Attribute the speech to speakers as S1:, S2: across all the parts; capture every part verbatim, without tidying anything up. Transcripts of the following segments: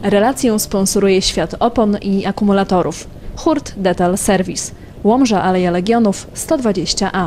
S1: Relację sponsoruje Świat Opon i Akumulatorów. Hurt Detal Service. Łomża Aleja Legionów sto dwadzieścia A.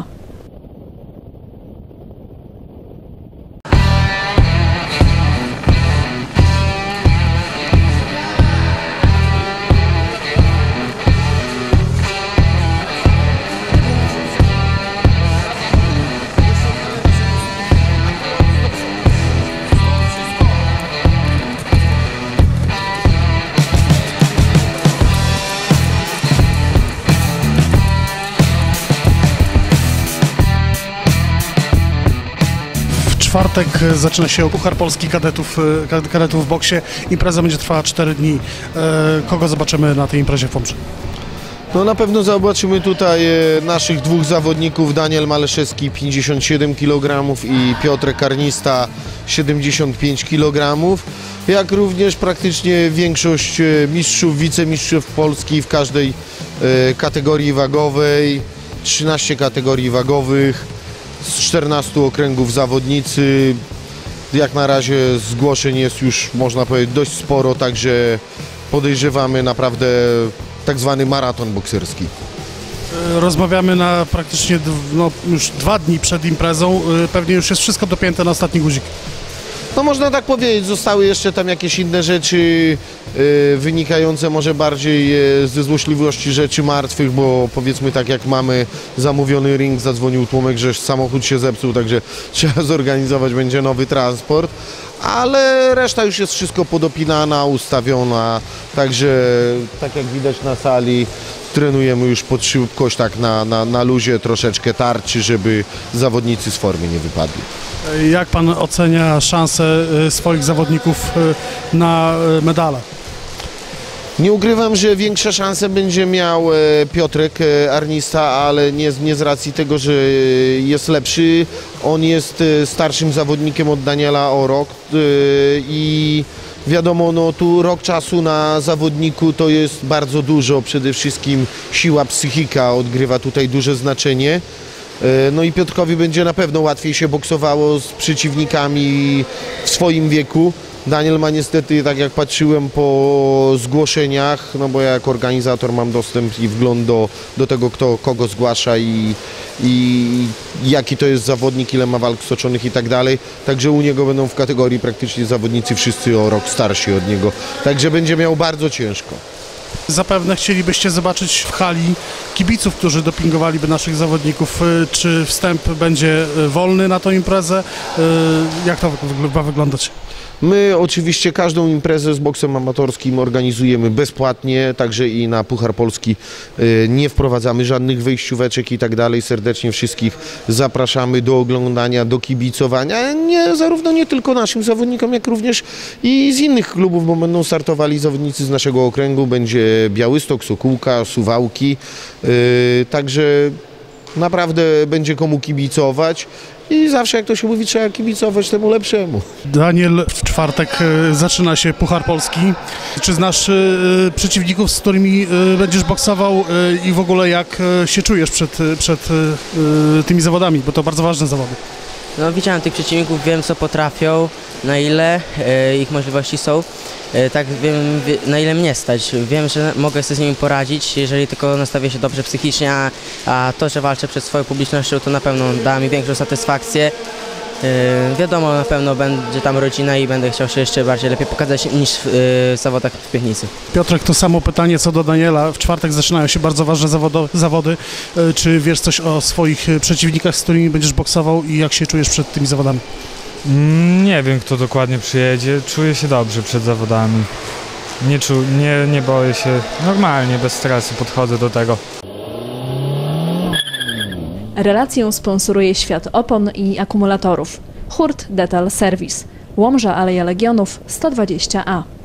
S2: W czwartek zaczyna się Puchar Polski kadetów, kadetów w boksie. Impreza będzie trwała cztery dni. Kogo zobaczymy na tej imprezie w Łomży?
S3: No na pewno zobaczymy tutaj naszych dwóch zawodników, Daniel Maleszewski pięćdziesiąt siedem kilogramów i Piotrek Karnista siedemdziesiąt pięć kilogramów, jak również praktycznie większość mistrzów, wicemistrzów Polski w każdej kategorii wagowej, trzynaście kategorii wagowych, z czternastu okręgów zawodnicy. Jak na razie zgłoszeń jest już, można powiedzieć, dość sporo, także podejrzewamy naprawdę tak zwany maraton bokserski.
S2: Rozmawiamy na praktycznie no, już dwa dni przed imprezą. Pewnie już jest wszystko dopięte na ostatni guzik.
S3: No można tak powiedzieć, zostały jeszcze tam jakieś inne rzeczy yy, wynikające może bardziej yy, ze złośliwości rzeczy martwych, bo powiedzmy tak jak mamy zamówiony ring, zadzwonił tłumek, że samochód się zepsuł, także trzeba zorganizować będzie nowy transport, ale reszta już jest wszystko podopinana, ustawiona, także tak jak widać na sali trenujemy już pod szybkość, tak na, na, na luzie, troszeczkę tarczy, żeby zawodnicy z formy nie wypadli.
S2: Jak pan ocenia szanse swoich zawodników na medale?
S3: Nie ukrywam, że większe szanse będzie miał Piotrek Arnista, ale nie, nie z racji tego, że jest lepszy. On jest starszym zawodnikiem od Daniela o rok i wiadomo, no tu rok czasu na zawodniku to jest bardzo dużo. Przede wszystkim siła, psychika odgrywa tutaj duże znaczenie. No i Piotrkowi będzie na pewno łatwiej się boksowało z przeciwnikami w swoim wieku. Daniel ma niestety, tak jak patrzyłem po zgłoszeniach, no bo ja jako organizator mam dostęp i wgląd do, do tego, kto kogo zgłasza i, i jaki to jest zawodnik, ile ma walk stoczonych i tak dalej. Także u niego będą w kategorii praktycznie zawodnicy wszyscy o rok starsi od niego. Także będzie miał bardzo ciężko.
S2: Zapewne chcielibyście zobaczyć w hali kibiców, którzy dopingowaliby naszych zawodników. Czy wstęp będzie wolny na tą imprezę? Jak to ma wyglądać?
S3: My oczywiście każdą imprezę z boksem amatorskim organizujemy bezpłatnie, także i na Puchar Polski nie wprowadzamy żadnych wejścióweczek i tak dalej. Serdecznie wszystkich zapraszamy do oglądania, do kibicowania, nie, zarówno nie tylko naszym zawodnikom, jak również i z innych klubów, bo będą startowali zawodnicy z naszego okręgu, będzie Białystok, Sokółka, Suwałki, także naprawdę będzie komu kibicować. I zawsze, jak to się mówi, trzeba kibicować temu lepszemu.
S2: Daniel, w czwartek zaczyna się Puchar Polski. Czy znasz y, przeciwników, z którymi y, będziesz boksował y, i w ogóle jak y, się czujesz przed, przed y, tymi zawodami, bo to bardzo ważne zawody?
S4: No, widziałem tych przeciwników, wiem co potrafią, na ile y, ich możliwości są. Y, tak wiem, na ile mnie stać. Wiem, że mogę sobie z nimi poradzić, jeżeli tylko nastawię się dobrze psychicznie, a, a to, że walczę przed swoją publicznością, to na pewno da mi większą satysfakcję. Yy, wiadomo, na pewno będzie tam rodzina i będę chciał się jeszcze bardziej lepiej pokazać niż w yy, zawodach w Piechnicy.
S2: Piotrek, to samo pytanie co do Daniela. W czwartek zaczynają się bardzo ważne zawodo, zawody. Yy, czy wiesz coś o swoich przeciwnikach, z którymi będziesz boksował i jak się czujesz przed tymi zawodami?
S5: Nie wiem, kto dokładnie przyjedzie. Czuję się dobrze przed zawodami. Nie, czu, nie, nie boję się. Normalnie, bez stresu podchodzę do tego.
S1: Relację sponsoruje Świat Opon i Akumulatorów. Hurt Detal Service. Łomża Aleja Legionów sto dwadzieścia A.